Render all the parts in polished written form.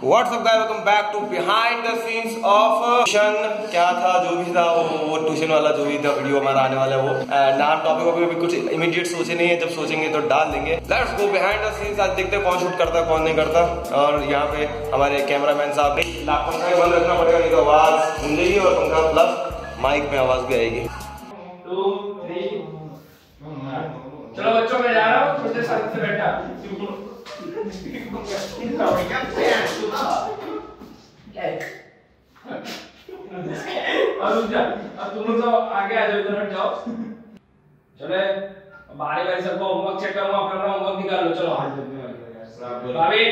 WhatsApp guys, welcome back to behind the scenes of tuition. क्या था जो भी था वो ट्यूशन वाला जो भी था वीडियो हमारा आने वाला है वो। नाम टॉपिक अभी कुछ इमीडिएट सोचे नहीं है, जब सोचेंगे तो डाल देंगे। Let's go behind the scenes. आज देखते हैं कौन शूट करता है कौन नहीं करता। और यहाँ पे हमारे कैमरामैन साहब पंखा बंद रखना पड़ेगा, नहीं तो आवाज सुन जाएगी और पंखा प्लस माइक में आवाज भी आएगी। 2 3 चलो बच्चों मैं जा रहा हूँ, छोटे साथ से बैठा अब तुम लोग तो आगे आ जाओ, इधर हट जाओ। चलो बारी बारी सबको होमवर्क चेक करूंगा, अपना होमवर्क निकाल लो। चलो भाभी।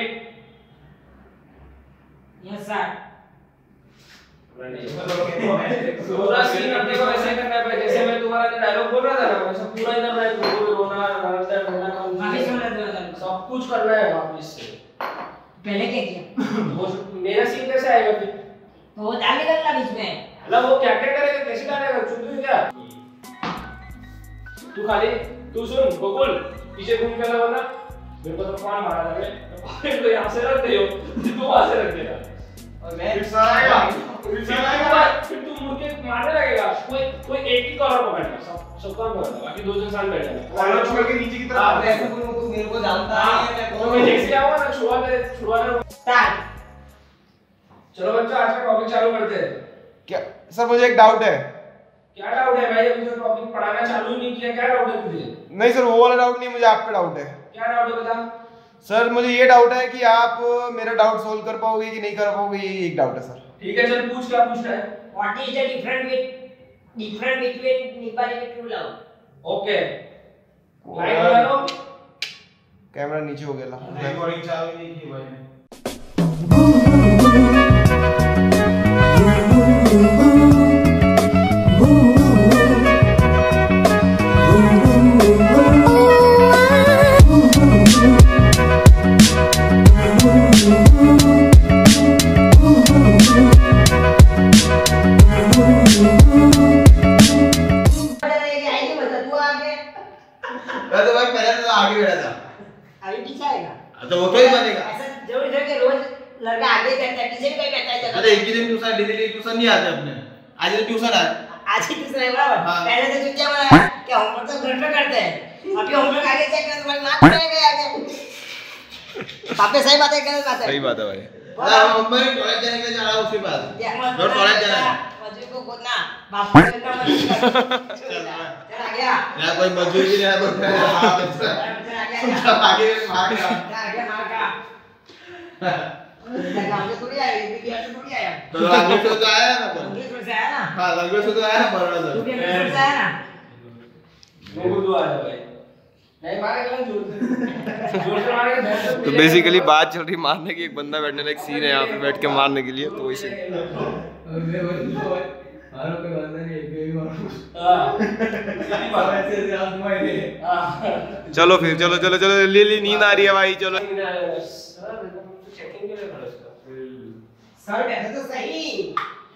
Yes sir. पूरा सीन अपने को वैसे ही करना है, जैसे मैं तुम्हारा डायलॉग बोल रहा था ना वैसे पूरा इधर रोना सब कुछ करना है वापस से। पहले क्या किया? मेरा सीन कैसे आएगा फिर? तो वो डाल निकलना बीच में। मतलब वो क्या क्या करेगा, कैसे डालेगा, चुप क्या? तू खाली तू सुन बकुल, पीछे घूम के ना वरना मेरे को तो कौन मारा था मैं तो यहां से रख दे, तू वहां से रख देगा और मैं फिर तू मुड़ के मारने लगेगा। कोई एक ही कॉलर पकड़ना, सब काम करना, बाकी दो जन साथ बैठेंगे। कॉलर छोड़ के नीचे की तरफ हां वैसे तू मेरे को जानता है, तो मैं जैसे आऊंगा ना छुड़वाना स्टार्ट। चलो बच्चों आज का टॉपिक चालू करते हैं। क्या सर, मुझे एक डाउट है। क्या डाउट है भाई? अभी तो टॉपिक पढ़ाना चालू नहीं किया, क्या डाउट है तुझे? नहीं सर, वो वाला डाउट नहीं, मुझे आप पे डाउट है। क्या डाउट है बता। सर मुझे ये डाउट है कि आप मेरा डाउट सोल्व कर पाओगे कि नहीं कर पाओगे, ये एक डाउट है सर। ठीक है चल पूछ, क्या पूछना है? What is the different between Nepali में ट्रू लव? ओके लाइट लगा लो। कैमरा नीचे हो गया। रिकॉर्डिंग चालू नहीं की भाई ने। तो भाई पहले तो आगे बैठा था, अभी पीछे आएगा तो वो क्या ही बनेगा। ऐसा जरूरी है कि रोज लड़का आगे कहता है पीछे भी कहता है। अरे एक ही दिन ट्यूशन डेली ट्यूशन नहीं आते अपने, आज तो ट्यूशन आए। आज ही ट्यूशन है बराबर। हाँ। पहले तो तुझे बोला कि होमवर्क तो घर पे करते हैं, अभी होमवर्क आगे चेक कर तुम्हारी मार्क्स आएगा आगे। पापे सही बात है, गलत बात है? सही बात है भाई। मम्मी टॉयलेट जाने के लिए जा रहा हूं, उसके बाद और टॉयलेट जाना है। मजदूर को खोदना बाप को इतना मत चल आ गया ना कोई मजदूर भी नहीं, कोई आगे भाग गया आ गया मार का आगे थोड़ी आया, ये थोड़ी आया। तो आगे से तो आया ना, अंग्रेज से आया ना। हां आगे से तो आया ना, बराबर तू भी अंग्रेज से आया ना। वो तो आया भाई, नहीं मारेगा ना जोर से मारेगा। तो बेसिकली बात चल रही मारने की, एक बंदा बैठने का एक सीन है यहाँ पे बैठ के मारने के लिए, तो वही सीन। चलो फिर चलो चलो चलो, ले नींद आ रही है भाई, चलो। सर कैसे तो सही।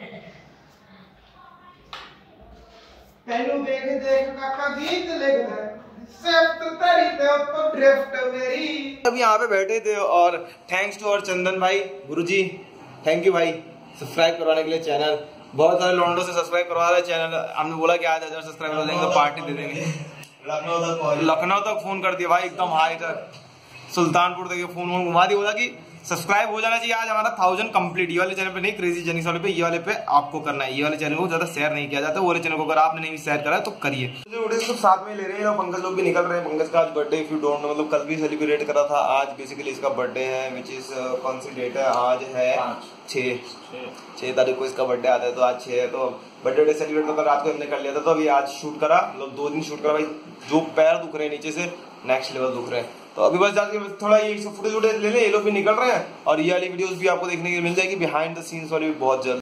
तेनू देख देख काका गीत लिख दे, सब तो तेरी पे तो ड्रिफ्ट मेरी। अब यहाँ पे बैठे थे और थैंक्स टू और चंदन भाई, गुरुजी थैंक यू भाई सब्सक्राइब करवाने के लिए चैनल। बहुत सारे लॉन्डो से सब्सक्राइब करवा रहे चैनल, हमने बोला कि आज 1000 सब्सक्राइबर हो जाएंगे तो पार्टी दे देंगे। लखनऊ तक फोन कर दिया भाई, एकदम हाई तक, सुल्तानपुर तक फोन घुमा दिया, बोला कि सब्सक्राइब हो जाना चाहिए आज हमारा 1000 कंप्लीट। ये वाले चैनल पे नहीं, क्रेजी जर्नीस वाले पे, ये वाले पे आपको करना है। ये वाले चैनल को ज्यादा शेयर नहीं किया जाता, वो वाले चैनल को अगर आपने नहीं शेयर करा तो करिए। सब साथ में ले रहे हैं, पंकज लोग भी निकल रहे हैं। पंकज का आज birthday, if you don't know, मतलब कल भी सेलिब्रेट करा था, आज बेसिकली इसका बर्थडे है, विच इज कौन सी डेट है आज? है 6 तारीख को इसका बर्थडे आता है, तो आज 6 है, तो बर्थडे सेलिब्रेट तो रात को हमने कर लिया था। तो अभी आज शूट करा, मतलब 2 दिन शूट करा भाई, जो पैर दुख रहे हैं नीचे से नेक्स्ट लेवल दुख रहे हैं। तो अभी बस जाके थोड़ा ये फुटेज ले ले, ये लोग भी निकल रहे हैं और ये वाली वीडियोस भी आपको देखने के लिए मिल जाएगी बिहाइंड द सीन्स वाली भी बहुत जल्द।